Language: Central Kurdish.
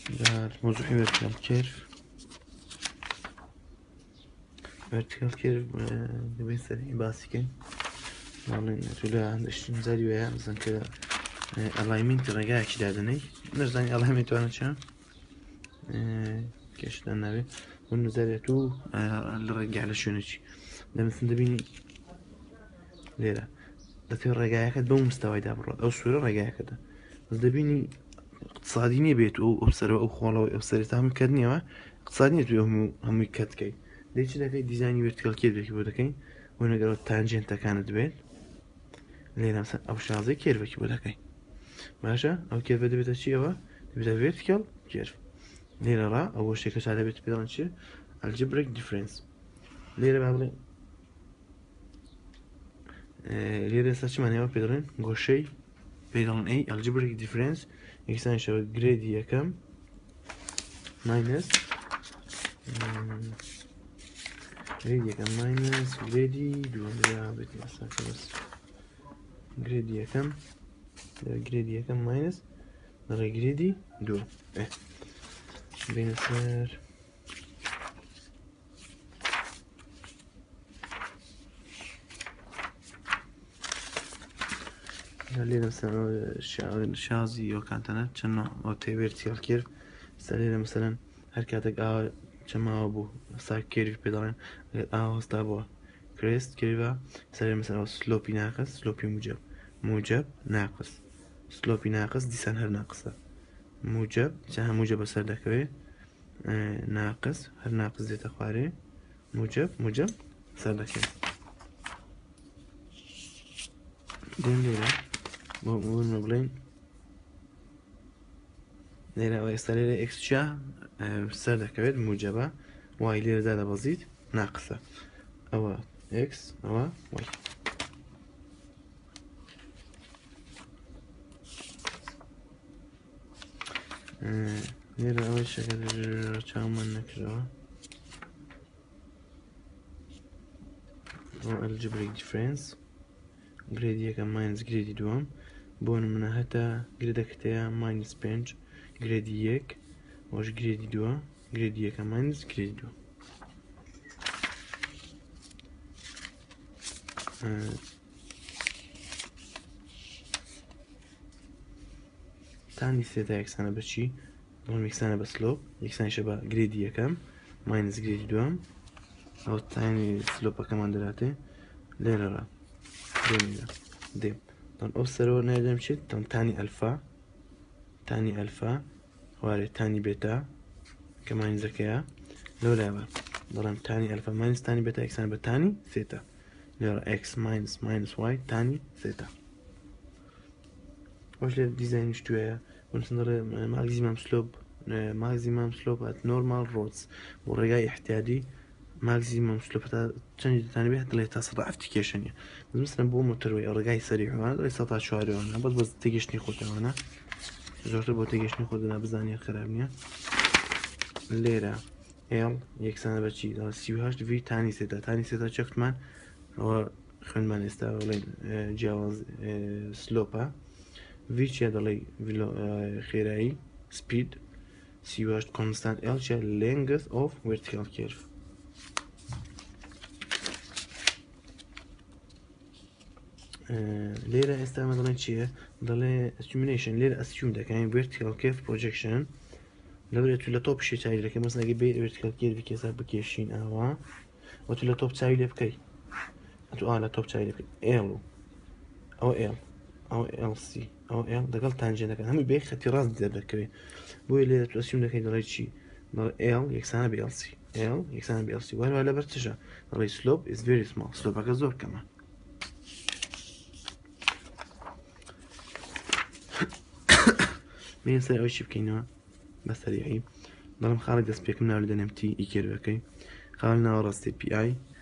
موضوع vertical curve دەبێت سەری باسیکەین ماڵێن تولە هەندشتین زاری وەیە بزن کە ئەڵایمنتی ڕێگایەکی دادنەی نەزانی ئەڵایمنت توانە چە کێشتان ناوێت بۆ نزارێت و لە ڕێگای لە شوێنێکی دەمەسن دەبینی لێرە دەتوێت ڕێگایەکەت بەو مستەوایدا بڕۆت ئەو سوورە ڕێگایەکەدا دەبینی اقتصادی نییە بێت و ئەو سەرەوە ئەو خۆڵەوە ئەو سەرێت هەمووی کەت نیەوە اقتصادی نیێت هەمووی کەتکەی دەیچ دەکەی دیزانی ورتیکال کێرڤێکی بۆ دەکەین بۆ نەگەڕێت تانجێنتەکانت بێت لێرە ئەو شازەی کێرڤێکی بۆ دەکەین باشە ئەو کێرڤە دەبێتە چی ئەوە دەبێتە ورتیکال کێرڤ لێرە ڕا ئەو شتێکە چا دەبێت پێڵەن چی ئەلجبرێک دیفرەنس لێرە با بڵێن لێرە ئێستا چمانەوە پێ دەڵێن گۆشەی پێ دەڵێن ئەی ئەلجبرێک دیفرەنس یەکسانیشەوە گرێدی یەکەم ماینەس گرێدی یەکەم ماینەس گرێدی دووەم بێت مەساکە بەس گرێدی یەکەم گرێدی یەکەم ماینەس لەڕێ گرێدی دووەم بینە سەر لێرە شازی ئەو کاتەنە چەند ئەو تێ ورتیکال کێرڤ ئێستا لێرە مەسەلەن هەر کاتێک ئاوا چەماوە بوو ئەستا کێرڤی پێ دەڵێن ئاوا هەستا بووە کرێست کێرڤە ئێستا لێرە مەسەلەن سلۆپی ناقص سلۆپی موجب ناقص سلۆپی ناقص دیسان هەر ناقصە موجب چە موجب بەسەر دەکەوێت ناقص هەر ناقص دێتە خوارێ موجب سەر دەکەوێت دێن لێرە بۆ بڵێن لێرە ئێستا لێرە ئێکس چیا سەر دەکەوێت موجبە وای لێرەدا دەبەزیت ناقصە ئەوە ئێکس ئەوە وای لێرە ئەوەی شەکە چاومان نەکردەوە ئەلجبرێک دیفرەنس گرێدی یەکەم ماینەس گرێدی دووەم بۆ نمونە هەتا گرێدەکەتەیە ماینەس 5 گرێدی یەک وەش گرێدی دووە گرێدی یەکەم ماینەس گرێدی دووە تانی سێتا یەکسانە بە چی بۆم یەکسانە بە سلۆپ یەکسانیشە بە گرێدی یەکەم ماینەس گرێدی دووەم ئەو تانی سلۆپەکەمان دەراتێ لێرەڕە دێم ئەو سەرەوە نایدەم چێت تانی ئەلفا خوارێ تانی بێتا کە ماینزەکەیە لەو لایەوە دەڵێم تانی ئەلفا ماینس تانی بێتا یەکسان بە تانی سێتا لێرە ئێکس ماینس وای تانی سێتا ئەوش لێرە دیزاینیش توێیە بۆنسن دەڵێ ماکزیمام سلۆپ ئەت نۆرمال ڕۆدز بۆ ڕێگای احتیاجی ماکزیمم سلۆپەتە چەندی دەتانە بێت دەڵێت تا 170 کێشەنیە مثلا بۆ مۆتۆرۆی ئەو ڕێگای سەریعوانە دەڵێت 104وانە بەس تێگەشتنی خۆتەوەنە زۆرتر بۆ تێگەشتنی خۆدەنا بزانیە خراپ نییە لێرە ئێڵ یەکسانە بەچی 38 وی تانی سێتا تانی سێتا چەفتمان ئەوە خوێنمان ئێستا بڵێن جیاواز سلۆپە وی چیە دەڵێ خێرایی سپید 38 کۆنستانت ئێڵ چیە لێنگث ئۆف ورتیکال کێرڤ لێرە ئێستا ئەمە دەڵێن چییە دەڵێ ئەسیومینیشن لێرە ئەسیوم دەکەین ورتیکال کێرڤ پرۆجەکشن لەبرێت تو لە تۆپ شێ چاوی دەکەی مەسەڵەن بێ ورتیکال کێرڤی کێسا بکێشین ئاوا و تو لە تۆپ چاوی لێ بکەی تو لە تۆپ چاوی لێ بکەی ئێڵ و ئەوە ئێڵ ئەوە LC ئەوە ئێڵ دەگەڵ تانجێنەکان هەمووی بێ خەتی ڕاست دەردەکەوێت بۆیە لێرە تو ئەسیوم دەکەی دەڵێ چی دەڵێ ئێڵ یەکسانە بە LC ئێڵ یەکسانە بە LC وایە لەبەر چشە دەڵێ سلۆپ is very small سلۆپەکە زۆر کەمە بێن سەر ئەوەی چی بکەینەوە بە سەریعی دەڵێم خاڵی دەست پێکم ناو لە دەنێم تی ئی کێرڤەکەی خاڵ ناوە ڕاستی PI